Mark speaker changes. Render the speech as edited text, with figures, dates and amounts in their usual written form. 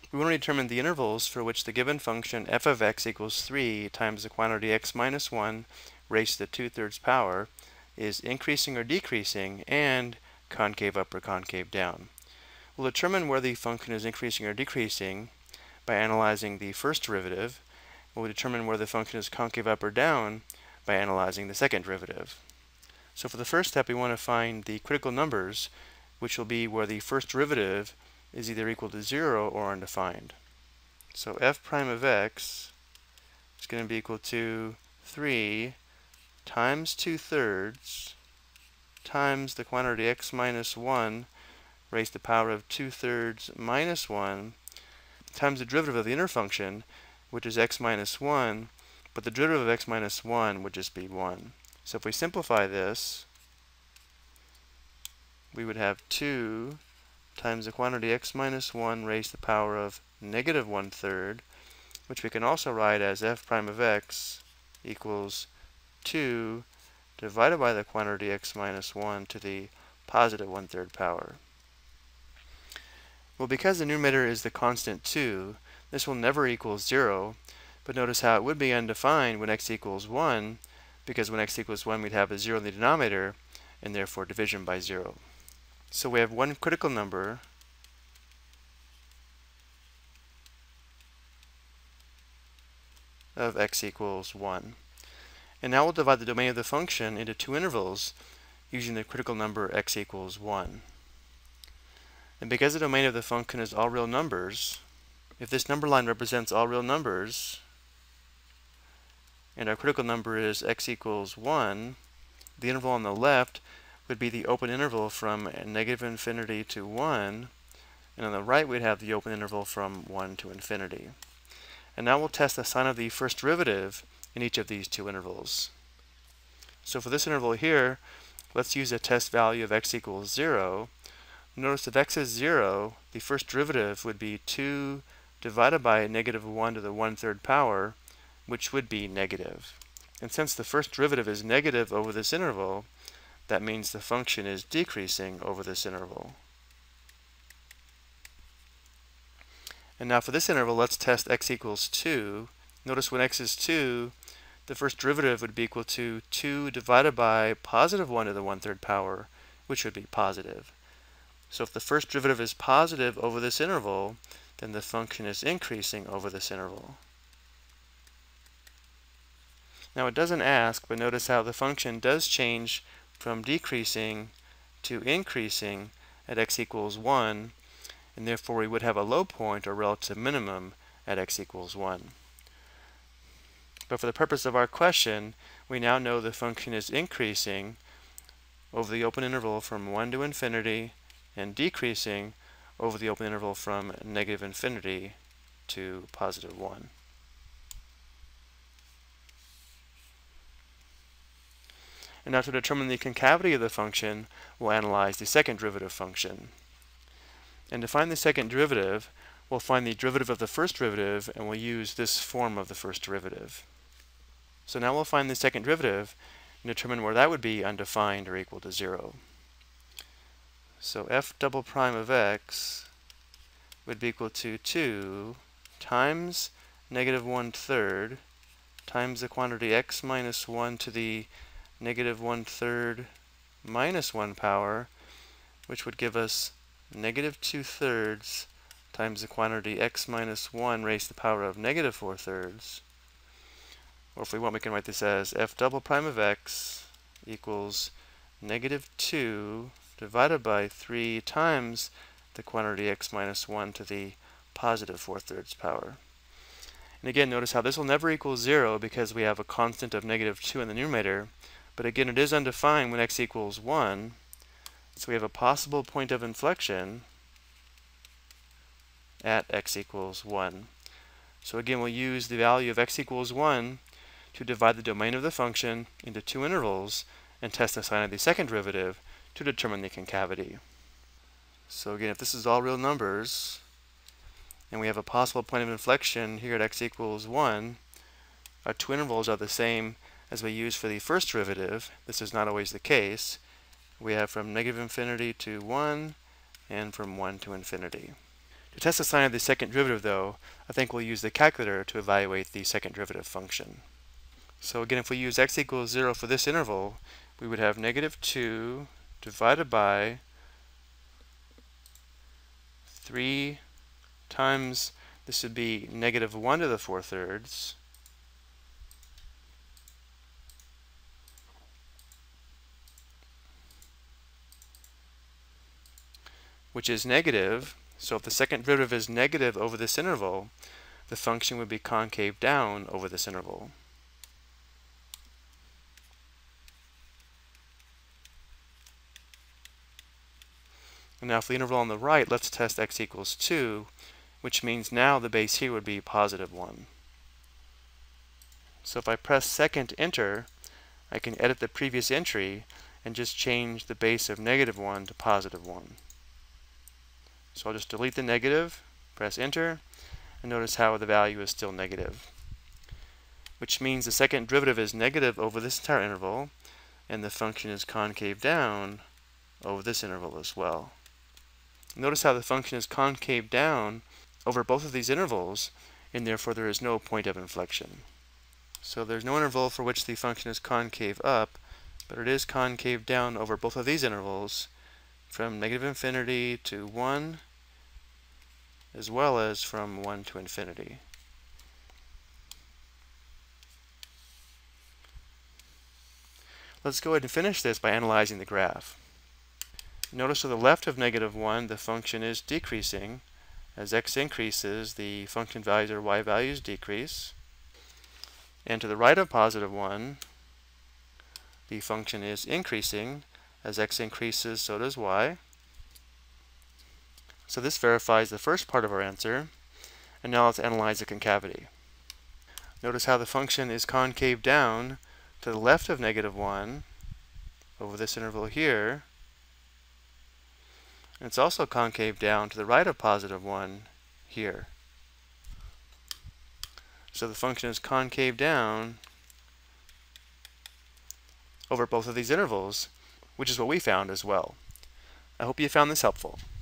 Speaker 1: We want to determine the intervals for which the given function f of x equals 3 times the quantity x minus 1 raised to the 2/3 power is increasing or decreasing and concave up or concave down. We'll determine whether the function is increasing or decreasing by analyzing the first derivative. We'll determine whether the function is concave up or down by analyzing the second derivative. So for the first step, we want to find the critical numbers, which will be where the first derivative is either equal to 0 or undefined. So f prime of x is going to be equal to 3 times 2/3 times the quantity x minus 1 raised to the power of 2/3 minus 1 times the derivative of the inner function, which is x minus 1, but the derivative of x minus 1 would just be 1. So if we simplify this, we would have 2 times the quantity x minus 1 raised to the power of negative 1/3, which we can also write as f prime of x equals 2 divided by the quantity x minus 1 to the positive 1/3 power. Well, because the numerator is the constant 2, this will never equal 0, but notice how it would be undefined when x equals 1, because when x equals 1 we'd have a 0 in the denominator, and therefore division by 0. So we have one critical number of x equals 1. And now we'll divide the domain of the function into two intervals using the critical number x equals 1. And because the domain of the function is all real numbers, if this number line represents all real numbers, and our critical number is x equals 1, the interval on the left would be the open interval from negative infinity to 1, and on the right we'd have the open interval from 1 to infinity. And now we'll test the sign of the first derivative in each of these two intervals. So for this interval here, let's use a test value of x equals 0. Notice if x is 0, the first derivative would be 2 divided by negative 1 to the 1/3 power, which would be negative. And since the first derivative is negative over this interval, that means the function is decreasing over this interval. And now for this interval, let's test x equals 2. Notice when x is 2, the first derivative would be equal to 2 divided by positive 1 to the 1/3 power, which would be positive. So if the first derivative is positive over this interval, then the function is increasing over this interval. Now it doesn't ask, but notice how the function does change from decreasing to increasing at x equals 1, and therefore we would have a low point or relative minimum at x equals 1. But for the purpose of our question, we now know the function is increasing over the open interval from 1 to infinity and decreasing over the open interval from negative infinity to positive 1. And now to determine the concavity of the function, we'll analyze the second derivative function. And to find the second derivative, we'll find the derivative of the first derivative, and we'll use this form of the first derivative. So now we'll find the second derivative and determine where that would be undefined or equal to 0. So f double prime of x would be equal to 2 times negative 1/3 times the quantity x minus 1 to the negative 1/3 minus 1 power, which would give us negative 2/3 times the quantity x minus 1 raised to the power of negative 4/3. Or if we want, we can write this as f double prime of x equals negative 2 divided by 3 times the quantity x minus 1 to the positive 4/3 power. And again, notice how this will never equal 0 because we have a constant of negative 2 in the numerator. But again, it is undefined when x equals 1. So we have a possible point of inflection at x equals 1. So again, we'll use the value of x equals 1 to divide the domain of the function into two intervals and test the sign of the second derivative to determine the concavity. So again, if this is all real numbers, and we have a possible point of inflection here at x equals 1, our two intervals are the same as we use for the first derivative. This is not always the case. We have from negative infinity to 1 and from 1 to infinity. To test the sign of the second derivative, though, I think we'll use the calculator to evaluate the second derivative function. So again, if we use x equals 0 for this interval, we would have negative 2 divided by 3 times, this would be negative 1 to the 4/3, which is negative. So if the second derivative is negative over this interval, the function would be concave down over this interval. And now for the interval on the right, let's test x equals 2, which means now the base here would be positive 1. So if I press second enter, I can edit the previous entry and just change the base of negative 1 to positive 1. So I'll just delete the negative, press enter, and notice how the value is still negative, which means the second derivative is negative over this entire interval, and the function is concave down over this interval as well. Notice how the function is concave down over both of these intervals, and therefore there is no point of inflection. So there's no interval for which the function is concave up, but it is concave down over both of these intervals from negative infinity to 1, as well as from 1 to infinity. Let's go ahead and finish this by analyzing the graph. Notice to the left of negative 1, the function is decreasing. As x increases, the function values or y values decrease. And to the right of positive 1, the function is increasing. As x increases, so does y. So this verifies the first part of our answer. And now let's analyze the concavity. Notice how the function is concave down to the left of negative 1 over this interval here. And it's also concave down to the right of positive 1 here. So the function is concave down over both of these intervals, which is what we found as well. I hope you found this helpful.